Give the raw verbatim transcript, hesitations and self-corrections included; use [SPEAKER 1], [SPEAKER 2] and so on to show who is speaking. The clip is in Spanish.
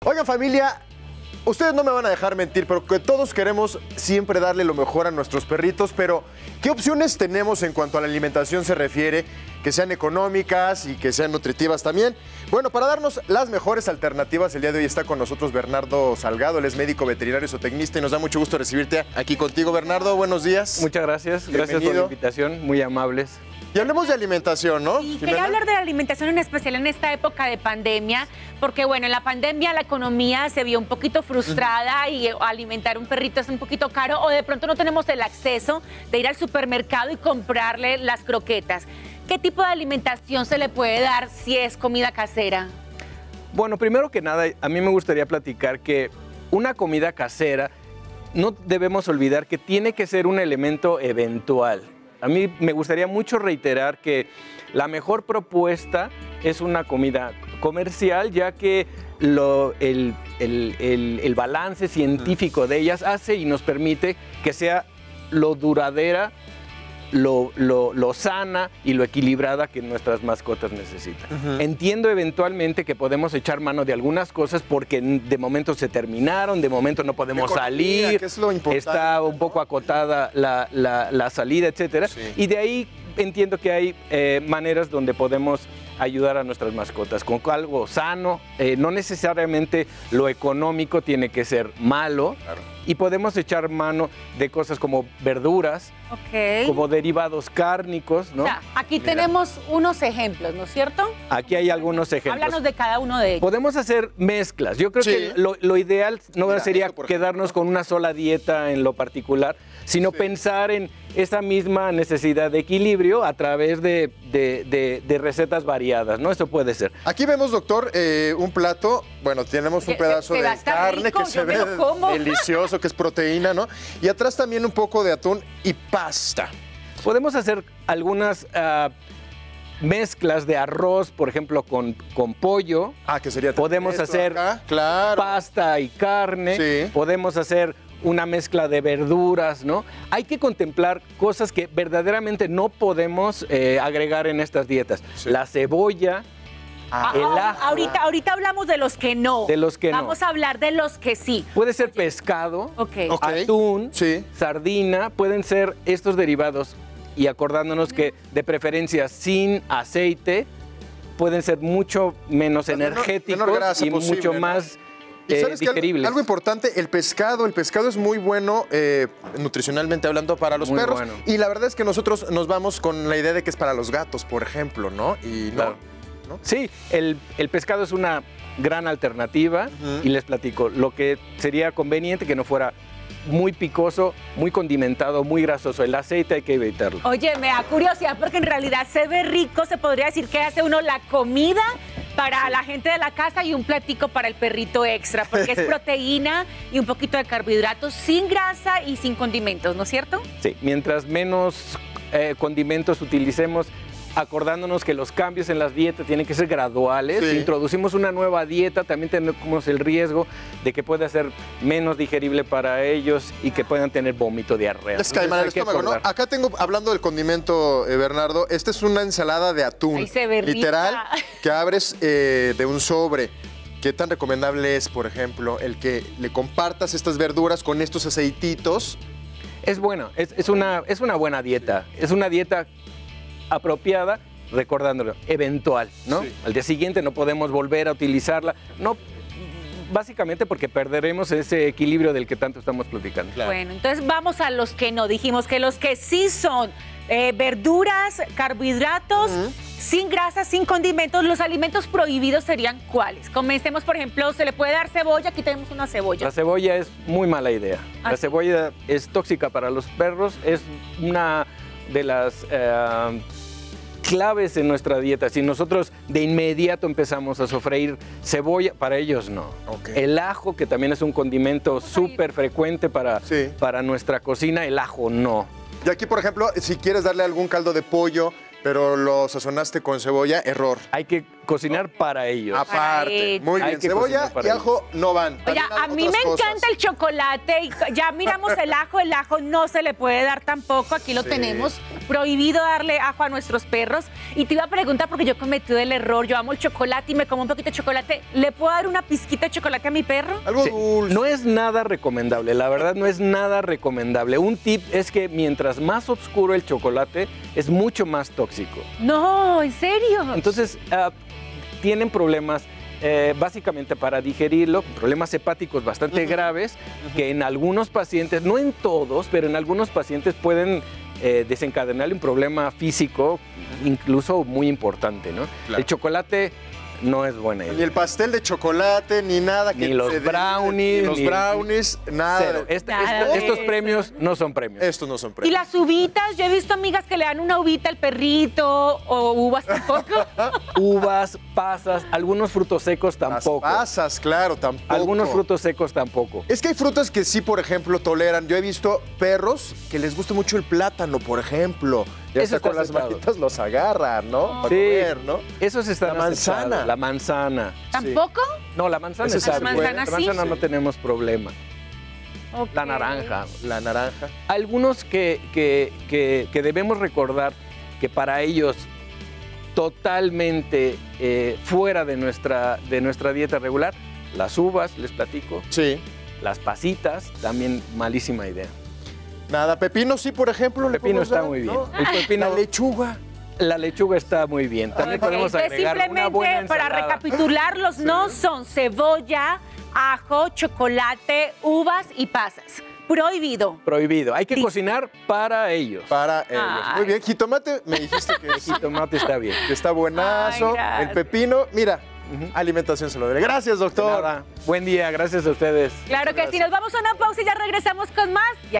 [SPEAKER 1] Oigan, familia, ustedes no me van a dejar mentir, pero que todos queremos siempre darle lo mejor a nuestros perritos, pero ¿qué opciones tenemos en cuanto a la alimentación se refiere? Que sean económicas y que sean nutritivas también. Bueno, para darnos las mejores alternativas, el día de hoy está con nosotros Bernardo Salgado, él es médico veterinario zootecnista y nos da mucho gusto recibirte aquí contigo, Bernardo. Buenos días.
[SPEAKER 2] Muchas gracias, gracias por la invitación, muy amables.
[SPEAKER 1] Y hablemos de alimentación, ¿no?
[SPEAKER 3] Sí, quería hablar de la alimentación en especial en esta época de pandemia, porque bueno, en la pandemia la economía se vio un poquito frustrada y alimentar un perrito es un poquito caro, o de pronto no tenemos el acceso de ir al supermercado y comprarle las croquetas. ¿Qué tipo de alimentación se le puede dar si es comida casera?
[SPEAKER 2] Bueno, primero que nada, a mí me gustaría platicar que una comida casera no debemos olvidar que tiene que ser un elemento eventual. A mí me gustaría mucho reiterar que la mejor propuesta es una comida comercial, ya que lo, el, el, el, el balance científico de ellas hace y nos permite que sea lo duradera, Lo, lo, lo sana y lo equilibrada que nuestras mascotas necesitan. Uh-huh. Entiendo eventualmente que podemos echar mano de algunas cosas porque de momento se terminaron, de momento no podemos
[SPEAKER 1] economía,
[SPEAKER 2] salir,
[SPEAKER 1] que es lo importante,
[SPEAKER 2] está un poco acotada la, la, la salida, etcétera. Sí. Y de ahí entiendo que hay eh, maneras donde podemos ayudar a nuestras mascotas con algo sano. Eh, no necesariamente lo económico tiene que ser malo. Claro. Y podemos echar mano de cosas como verduras, okay, como derivados cárnicos, ¿no?
[SPEAKER 3] O sea, aquí Mira. tenemos unos ejemplos, ¿no es cierto?
[SPEAKER 2] Aquí hay algunos ejemplos.
[SPEAKER 3] Háblanos de cada uno de ellos.
[SPEAKER 2] Podemos hacer mezclas. Yo creo sí. que lo, lo ideal no Mira, sería quedarnos con una sola dieta en lo particular, sino sí. pensar en esa misma necesidad de equilibrio a través de, de, de, de recetas variadas, ¿no? Eso puede ser.
[SPEAKER 1] Aquí vemos, doctor, eh, un plato, bueno, tenemos un pedazo
[SPEAKER 3] se, se
[SPEAKER 1] de carne
[SPEAKER 3] rico,
[SPEAKER 1] que se ve delicioso, que es proteína, ¿no? Y atrás también un poco de atún y pasta.
[SPEAKER 2] Podemos hacer algunas uh, mezclas de arroz, por ejemplo, con, con pollo.
[SPEAKER 1] Ah, que sería
[SPEAKER 2] Podemos hacer
[SPEAKER 1] claro.
[SPEAKER 2] pasta y carne. Sí. Podemos hacer una mezcla de verduras, ¿no? Hay que contemplar cosas que verdaderamente no podemos eh, agregar en estas dietas. Sí. La cebolla,
[SPEAKER 3] ah, el ajo. Ahorita, ahorita hablamos de los que no.
[SPEAKER 2] De los que
[SPEAKER 3] Vamos no. Vamos a hablar de los que sí.
[SPEAKER 2] Puede ser pescado,
[SPEAKER 3] okay.
[SPEAKER 1] Okay.
[SPEAKER 2] atún,
[SPEAKER 1] sí.
[SPEAKER 2] sardina, pueden ser estos derivados. Y acordándonos que de preferencia sin aceite, pueden ser mucho menos menor, energéticos
[SPEAKER 1] menor grasa
[SPEAKER 2] y
[SPEAKER 1] posible,
[SPEAKER 2] mucho
[SPEAKER 1] ¿no?
[SPEAKER 2] más
[SPEAKER 1] ¿Y sabes
[SPEAKER 2] eh, digeribles.
[SPEAKER 1] Que algo, algo importante, el pescado, el pescado es muy bueno eh, nutricionalmente hablando para los
[SPEAKER 2] muy
[SPEAKER 1] perros.
[SPEAKER 2] Bueno.
[SPEAKER 1] Y la verdad es que nosotros nos vamos con la idea de que es para los gatos, por ejemplo, ¿no? Y no,
[SPEAKER 2] claro.
[SPEAKER 1] ¿no?
[SPEAKER 2] Sí, el, el pescado es una gran alternativa uh-huh. y les platico, lo que sería conveniente que no fuera muy picoso, muy condimentado, muy grasoso. El aceite hay que evitarlo.
[SPEAKER 3] Oye, me da curiosidad porque en realidad se ve rico, se podría decir que hace uno la comida para la gente de la casa y un platico para el perrito extra, porque es proteína y un poquito de carbohidratos sin grasa y sin condimentos, ¿no es cierto?
[SPEAKER 2] Sí, mientras menos eh, condimentos utilicemos, acordándonos que los cambios en las dietas tienen que ser graduales. Sí. Si introducimos una nueva dieta, también tenemos el riesgo de que pueda ser menos digerible para ellos y que puedan tener vómito, diarrea.
[SPEAKER 1] Les cae mal el estómago, ¿no? Acá tengo, hablando del condimento, eh, Bernardo, esta es una ensalada de atún.
[SPEAKER 3] Ahí se ve
[SPEAKER 1] literal,
[SPEAKER 3] rica.
[SPEAKER 1] Que abres eh, de un sobre. ¿Qué tan recomendable es, por ejemplo, el que le compartas estas verduras con estos aceititos?
[SPEAKER 2] Es bueno, es, es, una, es una buena dieta. Sí. Es una dieta apropiada, recordándolo, eventual, ¿no? Sí. Al día siguiente no podemos volver a utilizarla, no, básicamente porque perderemos ese equilibrio del que tanto estamos platicando.
[SPEAKER 3] Claro. Bueno, entonces vamos a los que no. Dijimos que los que sí son eh, verduras, carbohidratos, uh-huh. sin grasa, sin condimentos. Los alimentos prohibidos serían ¿cuáles? Comencemos, por ejemplo, se le puede dar cebolla. Aquí tenemos una cebolla.
[SPEAKER 2] La cebolla es muy mala idea. ¿Ah? La cebolla es tóxica para los perros, es una de las eh, claves en nuestra dieta. Si nosotros de inmediato empezamos a sofreír cebolla, para ellos no. Okay. El ajo, que también es un condimento súper frecuente para, sí. para nuestra cocina, el ajo no.
[SPEAKER 1] Y aquí, por ejemplo, si quieres darle algún caldo de pollo, pero lo sazonaste con cebolla, error.
[SPEAKER 2] Hay que cocinar para ellos.
[SPEAKER 1] Aparte, muy
[SPEAKER 2] Hay
[SPEAKER 1] bien.
[SPEAKER 2] que
[SPEAKER 1] Cebolla
[SPEAKER 2] cocinar para
[SPEAKER 1] y ajo no van.
[SPEAKER 3] Oye,
[SPEAKER 1] También
[SPEAKER 3] a mí
[SPEAKER 1] otras
[SPEAKER 3] me
[SPEAKER 1] cosas.
[SPEAKER 3] encanta el chocolate y ya miramos el ajo, el ajo no se le puede dar tampoco, aquí lo
[SPEAKER 1] Sí.
[SPEAKER 3] tenemos, prohibido darle ajo a nuestros perros. Y te iba a preguntar porque yo he cometido el error, yo amo el chocolate y me como un poquito de chocolate, ¿le puedo dar una pizquita de chocolate a mi perro?
[SPEAKER 1] Algo
[SPEAKER 2] Sí,
[SPEAKER 1] dulce.
[SPEAKER 2] no es nada recomendable, la verdad no es nada recomendable. Un tip es que mientras más oscuro el chocolate, es mucho más tóxico.
[SPEAKER 3] No, ¿en serio?
[SPEAKER 2] Entonces, ah, tienen problemas eh, básicamente para digerirlo, problemas hepáticos bastante graves, que en algunos pacientes, no en todos, pero en algunos pacientes pueden eh, desencadenarle un problema físico, incluso muy importante, ¿no?
[SPEAKER 1] Claro.
[SPEAKER 2] El chocolate no es buena
[SPEAKER 1] Ni
[SPEAKER 2] idea.
[SPEAKER 1] el pastel de chocolate, ni nada.
[SPEAKER 2] Ni
[SPEAKER 1] que
[SPEAKER 2] los
[SPEAKER 1] se dé-
[SPEAKER 2] brownies,
[SPEAKER 1] Ni los
[SPEAKER 2] ni-
[SPEAKER 1] brownies, nada.
[SPEAKER 2] Cero. Este-
[SPEAKER 3] Nada
[SPEAKER 2] este-
[SPEAKER 3] de
[SPEAKER 2] estos
[SPEAKER 3] eso.
[SPEAKER 2] premios no son premios.
[SPEAKER 1] Estos no son
[SPEAKER 3] Y
[SPEAKER 1] premios.
[SPEAKER 3] las uvitas, yo he visto amigas que le dan una uvita al perrito o uvas tampoco.
[SPEAKER 2] Uvas, pasas, algunos frutos secos
[SPEAKER 1] Las
[SPEAKER 2] tampoco.
[SPEAKER 1] pasas, claro, tampoco.
[SPEAKER 2] Algunos frutos secos tampoco.
[SPEAKER 1] Es que hay frutas que sí, por ejemplo, toleran. Yo he visto perros que les gusta mucho el plátano, por ejemplo. Y
[SPEAKER 2] Eso
[SPEAKER 1] hasta con
[SPEAKER 2] está
[SPEAKER 1] las
[SPEAKER 2] aceptado.
[SPEAKER 1] manitas los agarran, ¿no? Para
[SPEAKER 2] Sí.
[SPEAKER 1] comer, ¿no?
[SPEAKER 2] Esos están
[SPEAKER 1] La manzana.
[SPEAKER 2] aceptados. La manzana.
[SPEAKER 3] ¿Tampoco?
[SPEAKER 2] No, la manzana
[SPEAKER 1] Ese
[SPEAKER 2] está
[SPEAKER 1] se
[SPEAKER 2] bien.
[SPEAKER 1] puede.
[SPEAKER 2] La
[SPEAKER 3] ¿Manzana sí?
[SPEAKER 2] manzana no tenemos problema.
[SPEAKER 3] Ok.
[SPEAKER 2] La naranja.
[SPEAKER 1] La naranja.
[SPEAKER 2] Algunos que, que, que- que debemos recordar que para ellos totalmente eh, fuera de nuestra, de nuestra dieta regular, las uvas, les platico,
[SPEAKER 1] Sí.
[SPEAKER 2] las pasitas, también malísima idea.
[SPEAKER 1] Nada, pepino sí, por ejemplo.
[SPEAKER 2] El
[SPEAKER 1] le
[SPEAKER 2] pepino
[SPEAKER 1] podemos
[SPEAKER 2] está
[SPEAKER 1] dar,
[SPEAKER 2] muy bien.
[SPEAKER 1] ¿no?
[SPEAKER 2] El pepino,
[SPEAKER 1] La lechuga.
[SPEAKER 2] la lechuga está muy bien. También
[SPEAKER 3] Ok,
[SPEAKER 2] podemos
[SPEAKER 3] entonces,
[SPEAKER 2] agregar una
[SPEAKER 3] simplemente
[SPEAKER 2] buena
[SPEAKER 3] para
[SPEAKER 2] ensalada.
[SPEAKER 3] recapitular, los no son cebolla, ajo, chocolate, uvas y pasas. Prohibido.
[SPEAKER 2] Prohibido. Hay que
[SPEAKER 3] Listo.
[SPEAKER 2] cocinar para ellos.
[SPEAKER 1] Para ellos.
[SPEAKER 3] Ay.
[SPEAKER 1] Muy bien, jitomate, me dijiste que,
[SPEAKER 2] El jitomate está bien.
[SPEAKER 1] que está buenazo.
[SPEAKER 3] Ay, gracias.
[SPEAKER 1] El pepino, mira,
[SPEAKER 2] Ujú.
[SPEAKER 1] alimentación saludable. Gracias,
[SPEAKER 2] De
[SPEAKER 1] doctor.
[SPEAKER 2] nada. Buen día, gracias a ustedes.
[SPEAKER 3] Claro que sí, nos vamos a una pausa y ya regresamos con más.